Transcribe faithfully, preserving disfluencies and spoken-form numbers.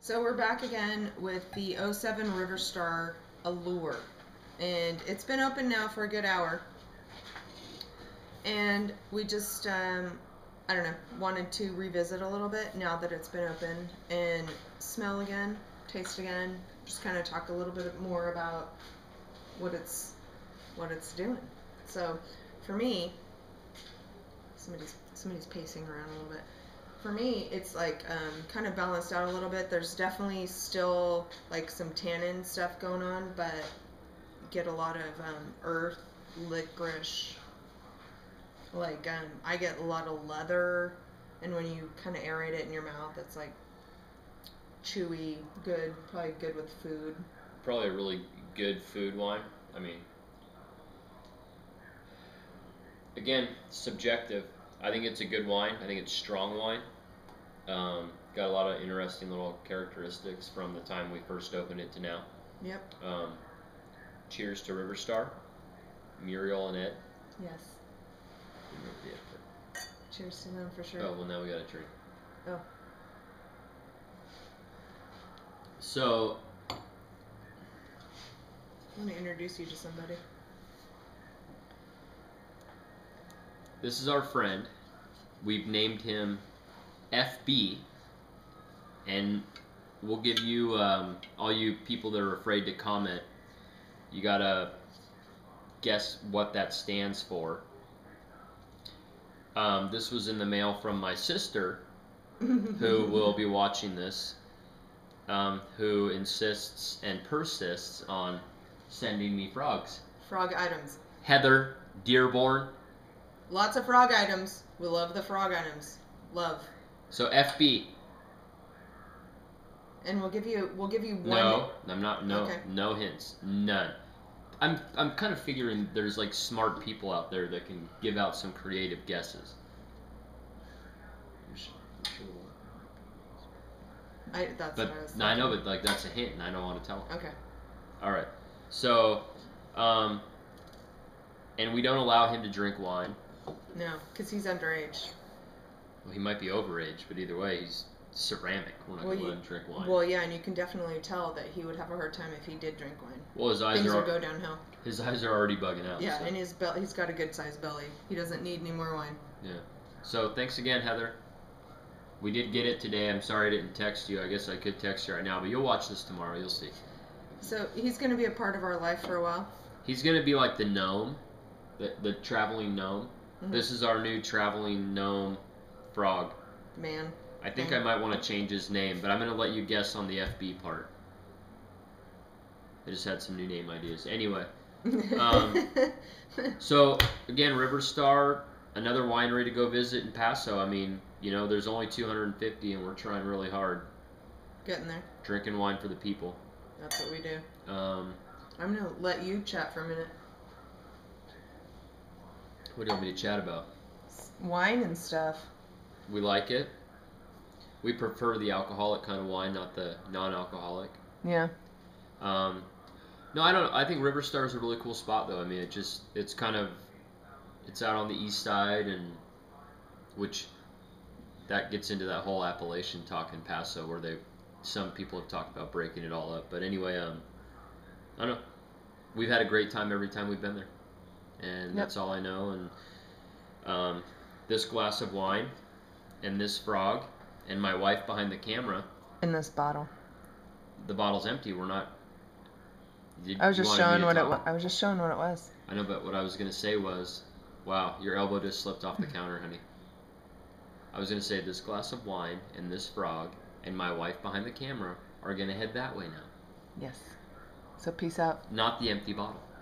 So we're back again with the oh seven River Star Allure. And it's been open now for a good hour. And we just, um, I don't know, wanted to revisit a little bit now that it's been open and smell again, taste again, just kind of talk a little bit more about what it's, what it's doing. So for me, somebody's, somebody's pacing around a little bit. For me, it's like um, kind of balanced out a little bit. There's definitely still like some tannin stuff going on, but get a lot of um, earth, licorice. Like um, I get a lot of leather, and when you kind of aerate it in your mouth, it's like chewy, good, probably good with food. Probably a really good food wine. I mean, again, subjective. I think it's a good wine. I think it's strong wine. Um, got a lot of interesting little characteristics from the time we first opened it to now. Yep. Um, cheers to River Star, Muriel and Ed. Yes. Cheers to them for sure. Oh, well, now we got a drink. Oh. So, I want to introduce you to somebody. This is our friend. We've named him F B, and we'll give you, um, all you people that are afraid to comment, you gotta guess what that stands for. Um, this was in the mail from my sister, who will be watching this, um, who insists and persists on sending me frogs. Frog items. Heather Dearborn. Lots of frog items. We love the frog items. Love. So F B. And we'll give you we'll give you one. No, I'm not. No, okay. No hints. None. I'm I'm kind of figuring there's like smart people out there that can give out some creative guesses. I that's but what I was no, I know, but like that's a hint, and I don't want to tell them. Okay. All right. So, um, and we don't allow him to drink wine. No, because he's underage. Well, he might be overage, but either way, he's ceramic. We're not well, going to you, let him drink wine. Well, yeah, and you can definitely tell that he would have a hard time if he did drink wine. Well, his eyes Things are would go downhill. His eyes are already bugging out. Yeah, so. and his be- he's got a good sized belly. He doesn't need any more wine. Yeah. So thanks again, Heather. We did get it today. I'm sorry I didn't text you. I guess I could text you right now, but you'll watch this tomorrow. You'll see. So he's going to be a part of our life for a while. He's going to be like the gnome, the the traveling gnome. Mm-hmm. This is our new traveling gnome frog. Man. I think Man. I might want to change his name, but I'm going to let you guess on the F B part. I just had some new name ideas. Anyway. Um, so, again, River Star, another winery to go visit in Paso. I mean, you know, there's only two hundred fifty, and we're trying really hard. Getting there. Drinking wine for the people. That's what we do. Um, I'm going to let you chat for a minute. What do you want me to chat about? Wine and stuff. We like it. We prefer the alcoholic kind of wine, not the non-alcoholic. Yeah. Um, no, I don't. I think River Star is a really cool spot, though. I mean, it just it's kind of it's out on the east side, and which that gets into that whole Appalachian talk in Paso, where they some people have talked about breaking it all up. But anyway, um, I don't know. We've had a great time every time we've been there, and yep. That's all I know. And um, this glass of wine, and this frog, and my wife behind the camera. In this bottle. The bottle's empty. We're not. Did, I was just showing what it was. I was just showing what it was. I know, but what I was gonna say was, wow, your elbow just slipped off the counter, honey. I was gonna say this glass of wine and this frog and my wife behind the camera are gonna head that way now. Yes. So peace out. Not the empty bottle.